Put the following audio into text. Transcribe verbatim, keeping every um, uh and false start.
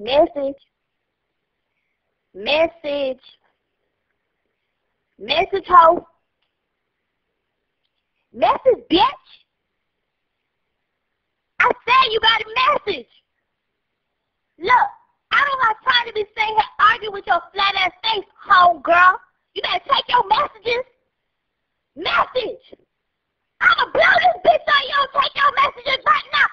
Message. Message. Message, hoe. Message, bitch. I said you got a message. Look, I don't have time to be sitting here arguing with your flat ass face, hoe girl. You better take your messages. Message. I'ma blow this bitch on you. Take your messages right now.